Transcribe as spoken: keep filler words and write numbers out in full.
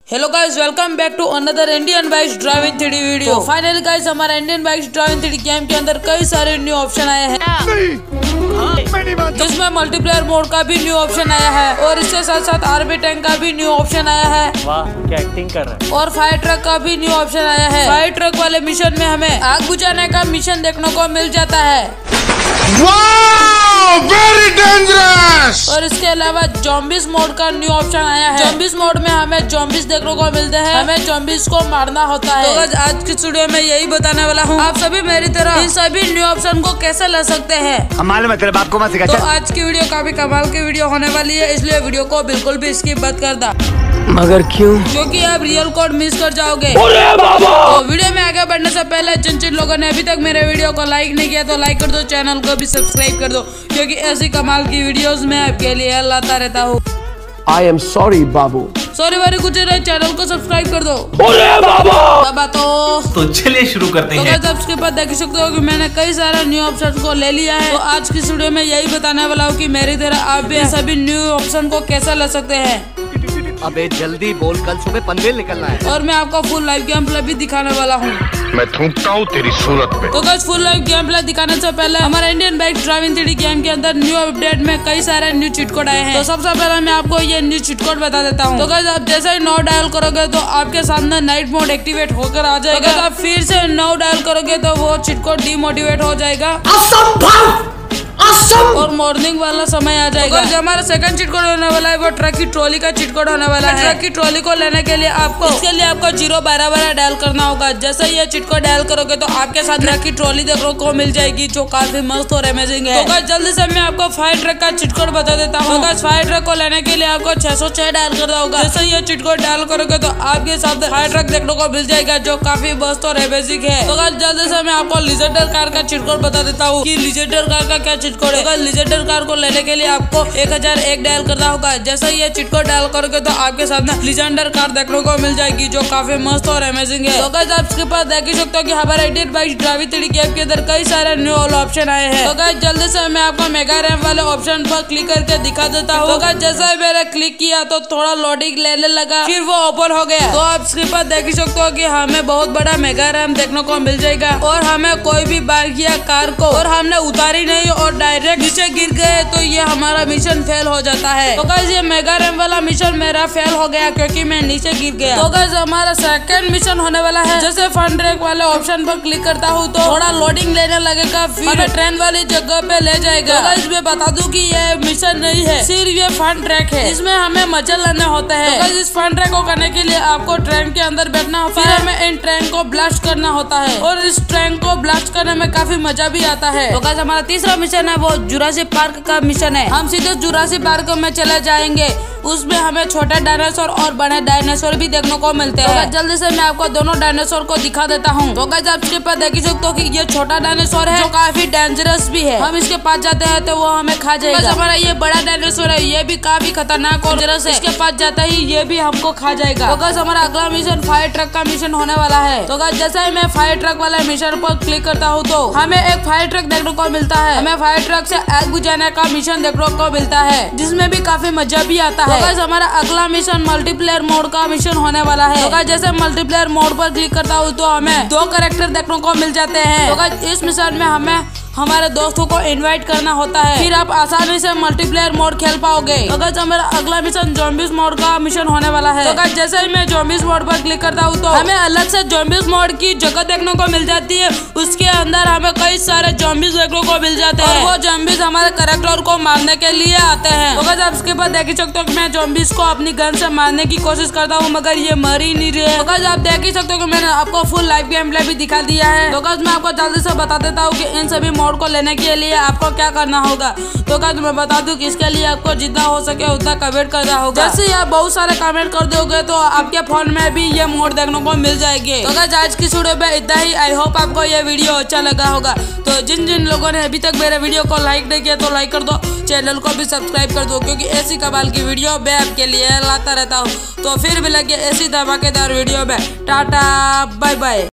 Hello guys, welcome back to another Indian bikes driving three D video. Finally guys, हमारा Indian bikes driving three D game के अंदर कई सारे new option आए हैं, जिसमें मल्टीप्लेयर मोड का भी न्यू ऑप्शन आया है और इसके साथ साथ आर्मी टैंक का भी न्यू ऑप्शन आया है। वाह, क्या एक्टिंग कर रहा है। और फायर ट्रक का भी न्यू ऑप्शन आया है। फायर ट्रक वाले मिशन में हमें आग बुझाने का मिशन देखने को मिल जाता है। Very dangerous. और इसके अलावा जॉम्बिस मोड का न्यू ऑप्शन आया है। जॉम्बिस मोड में हमें जॉम्बिस देखने को मिलते हैं, हमें जॉम्बिस को मारना होता है। तो आज की वीडियो में यही बताने वाला हूँ, आप सभी मेरी तरह इन सभी न्यू ऑप्शन को कैसे ले सकते हैं। मालूम है तेरे बाप को मत सिखा। तो आज की वीडियो काफी कमाल की वीडियो होने वाली है, इसलिए वीडियो को बिल्कुल भी स्किप मत करना। मगर क्यों? क्योंकि आप रियल कोड मिस कर जाओगे। तो वीडियो में आगे बढ़ने से पहले जिन जिन लोगों ने अभी तक मेरे वीडियो को लाइक नहीं किया तो लाइक कर दो, चैनल को भी सब्सक्राइब कर दो, क्योंकि ऐसी कमाल की वीडियोस में आपके लिए लाता रहता हूँ। आई एम सॉरी बाबू। सॉरी बारी कुछ नहीं, चैनल को सब्सक्राइब कर दो। बाबा बाबा तो तो चलिए शुरू करते तो हैं। तो उसके बाद देख सकते हो कि मैंने कई सारे न्यू ऑप्शन को ले लिया है। तो आज की वीडियो में यही बताने वाला हूँ कि मेरी तरह आप भी सभी न्यू ऑप्शन को कैसे ले सकते हैं। अबे जल्दी बोल, कल सुबह पनवेल निकलना है। और मैं आपको फुल लाइव गेम प्ले भी दिखाने वाला हूँ। मैं थूकता हूँ तेरी सूरत पे। तो guys, full live game play दिखाने से पहले हमारे Indian bike driving three D game के अंदर न्यू अपडेट में कई सारे न्यू चीट कोड आए हैं। तो सबसे पहले मैं आपको ये न्यू चीट कोड बता देता हूँ। तो गाइस, आप जैसे ही नो डायल करोगे तो आपके सामने नाइट मोड एक्टिवेट होकर आ जाएगा। तो आप फिर से नो डायल करोगे तो वो चीट कोड डीमोटिवेट हो जाएगा और मॉर्निंग वाला समय आ जाएगा। तो जो हमारा सेकंड चीट कोड होने वाला है वो ट्रक की ट्रॉली का चीट कोड होने वाला है। ट्रक की ट्रॉली को लेने के लिए आपको इसके लिए आपको जीरो बारह बारह डायल करना होगा। जैसे ये चीट कोड डायल करोगे तो आपके साथ ट्रक की ट्रॉली देखने को मिल जाएगी, जो काफी मस्त और अमेजिंग है। तो जल्दी से मैं आपको फायर ट्रक का चीट कोड बता देता हूँ। तो फायर ट्रक को लेने के लिए आपको छह सौ छह डायल करना होगा। जैसे ये चीट कोड डायल करोगे तो आपके साथ फायर ट्रक देखने को मिल जाएगा, जो काफी मस्त और अमेजिंग है। तो जल्दी से मैं आपको लिजेंडर कार का चीट कोड बता देता हूँ कि लिजेंडर कार का क्या चीट कोड है। लिजेंडर कार को लेने के लिए आपको एक हजार एक डायल करना होगा। जैसे ये चीट कोड डायल करोगे तो आपके सामने लिजेंडर कार देखने को मिल जाएगी, जो काफी मस्त और अमेजिंग है। तो गाइस, आप इसके पास देख ही सकते हो कि हमारे Indian bike driving three D game के अंदर कई सारे न्यू ऑप्शन आए हैं। तो गाइस, जल्दी से मैं आपको मेगा रैम वाले ऑप्शन पर क्लिक करके दिखा देता हूँ। तो गाइस, जैसा ही मैंने क्लिक किया तो थोड़ा लोडिंग लेने लगा, फिर वो ओपन हो गया। तो आप इसके पास देख ही सकते हो कि हमें बहुत बड़ा मेगा रैम देखने को मिल जाएगा और हमें कोई भी बाइक या कार को और हमने उतारी नहीं और डायरेक्ट नीचे गिर गए तो ये हमारा मिशन फेल हो जाता है। तो गाइस, ये मेगा रैम वाला मिशन मेरा फेल हो गया क्योंकि मैं नीचे गिर गया। तो गाइस, हमारा सेकंड मिशन होने वाला है। जैसे फन ट्रैक वाले ऑप्शन पर क्लिक करता हूँ तो थोड़ा लोडिंग लेने लगेगा, फिर हमें ट्रेन वाली जगह पे ले जाएगा। तो गाइस, मैं बता दूं कि ये मिशन नहीं है, सिर्फ ये फन ट्रैक है। इसमें हमें मजे लेने होते हैं। तो गाइस, इस फन ट्रैक को करने के लिए आपको ट्रेन के अंदर बैठना होता है, हमें इन ट्रेन को ब्लास्ट करना होता है और इस ट्रेन को ब्लास्ट करने में काफी मजा भी आता है। तो गाइस, हमारा तीसरा मिशन है वो जुरासिक पार्क का मिशन है। हम सीधे जुरासिक पार्क में चले जाएंगे, उसमें हमें छोटे डायनासोर और बड़े डायनासोर भी देखने को मिलते हैं। तो जल्दी से मैं आपको दोनों डायनासोर को दिखा देता हूँ। तो गाइस, आप इसके पास देख सकते हो कि ये छोटा डायनासोर है जो काफी डेंजरस भी है। हम इसके पास जाते हैं तो वो हमें खा जाएगा। हमारा ये बड़ा डायनासोर है, ये भी काफी खतरनाक और डेंजरस है। इसके पास जाते ही ये भी हमको खा जाएगा। तो गाइस, हमारा अगला मिशन फायर ट्रक का मिशन होने वाला है। तो गाइस, जैसे ही मैं फायर ट्रक वाले मिशन पर क्लिक करता हूँ तो हमें एक फायर ट्रक देखने को मिलता है। हमें फायर ट्रक से आग बुझाने का मिशन देखने को मिलता है, जिसमें भी काफी मजा भी आता है। तो गाइस, हमारा अगला मिशन मल्टीप्लेयर मोड का मिशन होने वाला है। तो गाइस, जैसे मल्टीप्लेयर मोड पर क्लिक करता हूँ तो हमें दो कैरेक्टर देखने को मिल जाते हैं। तो गाइस, इस मिशन में हमें हमारे दोस्तों को इनवाइट करना होता है, फिर आप आसानी से मल्टीप्लेयर मोड खेल पाओगे। तो गाइस, हमारा अगला मिशन ज़ॉम्बीज मोड का मिशन होने वाला है। तो गाइस, जैसे ही मैं ज़ॉम्बीज मोड पर क्लिक करता हूँ तो हमें अलग से ज़ॉम्बीज मोड की जगह देखने को मिल जाती है। उसके अंदर हमें कई सारे ज़ॉम्बीज देखने को मिल जाते हैं और वो ज़ॉम्बीज हमारे कैरेक्टर को मारने के लिए आते हैं। तो गाइस, आप इसके बाद देख ही सकते हो कि मैं ज़ॉम्बीज को अपनी गन से मारने की कोशिश करता हूँ, मगर ये मर ही नहीं रहे। तो गाइस, आप देख ही सकते हो कि मैंने आपको फुल लाइव गेम प्ले भी दिखा दिया है। तो गाइस, मैं आपको जल्दी से बता देता हूँ कि इन सभी मोड को लेने के लिए आपको क्या करना होगा। तो गाइस, मैं बता दूं कि इसके लिए आपको जितना हो सके उतना कमेंट करना होगा। जैसे आप बहुत सारे कमेंट कर दोगे तो आपके फोन में भी ये मोड देखने को मिल जाएगी। तो गाइस, आज की वीडियो में इतना ही। आई होप आपको ये वीडियो अच्छा लगा होगा। तो जिन जिन लोगों ने अभी तक मेरे वीडियो को लाइक नहीं किया तो लाइक कर दो, चैनल को भी सब्सक्राइब कर दो, क्योंकि ऐसी कमाल की वीडियो मैं आपके लिए लाता रहता हूँ। तो फिर मिलेंगे ऐसी धमाकेदार वीडियो में। Tata bye bye.